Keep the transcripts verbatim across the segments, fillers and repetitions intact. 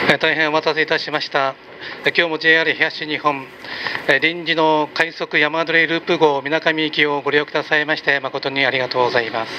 大変お待たせいたしました。今日も ジェイアール 東日本臨時の快速山鳥ループ号水上行きをご利用くださいまして誠にありがとうございます。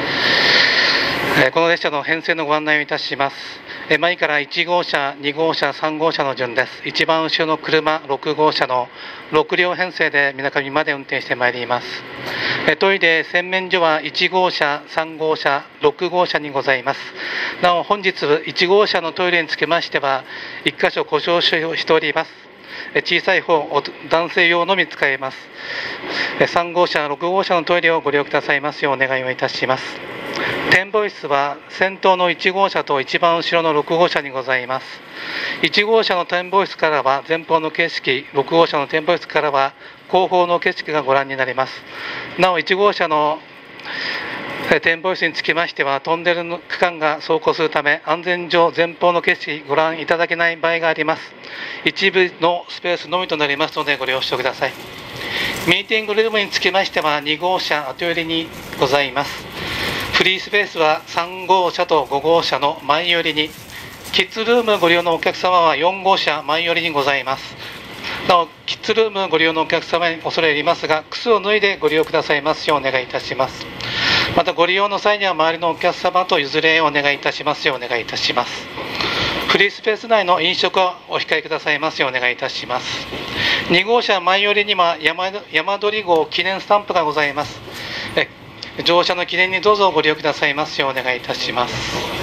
この列車の編成のご案内をいたします。前からいち号車、に号車、さん号車の順です。一番後ろの車ろく号車のろく両編成で水上まで運転してまいります。トイレ洗面所はいち号車、さん号車、ろく号車にございます。なお本日いち号車のトイレにつきましてはいっ箇所故障しております。小さい方、男性用のみ使えます。さん号車、ろく号車のトイレをご利用くださいますようお願いをいたします。展望室は先頭のいち号車と一番後ろのろく号車にございます。いち号車の展望室からは前方の景色、ろく号車の展望室からは後方の景色がご覧になります。なおいち号車の展望室につきましてはトンネルの区間が走行するため安全上前方の景色ご覧いただけない場合があります。一部のスペースのみとなりますのでご了承ください。ミーティングルームにつきましてはに号車後寄りにございます。フリースペースはさん号車とご号車の前寄りに、キッズルームご利用のお客様はよん号車前寄りにございます。なおキッズルームご利用のお客様に恐れ入りますが靴を脱いでご利用くださいますようお願いいたします。またご利用の際には周りのお客様と譲れをお願いいたしますようお願いいたします。フリースペース内の飲食はお控えくださいますようお願いいたします。に号車前寄りには 山, 山鳥号記念スタンプがございます。え乗車の記念にどうぞご利用くださいますようお願いいたします。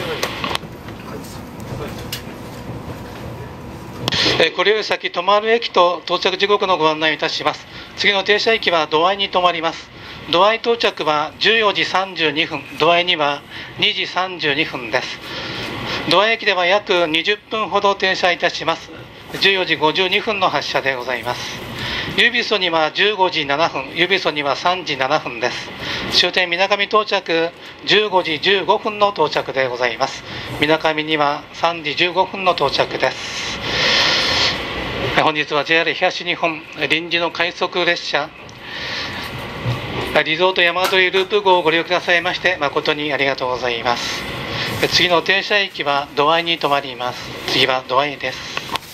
これより先止まる駅と到着時刻のご案内をいたします。次の停車駅は土合に停まります。土合到着はじゅうよじさんじゅうにふん、土合にはにじさんじゅうにふんです。土合駅では約にじゅっぷんほど停車いたします。じゅうよじごじゅうにふんの発車でございます。ゆびそにはじゅうごじななふん、ゆびそにはさんじななふんです。終点水上到着じゅうごじじゅうごふんの到着でございます。水上にはさんじじゅうごふんの到着です。本日は ジェイアール 東日本臨時の快速列車リゾート山鳥ループ号をご利用くださいまして誠にありがとうございます。次の停車駅は土合に停まります。次は土合です。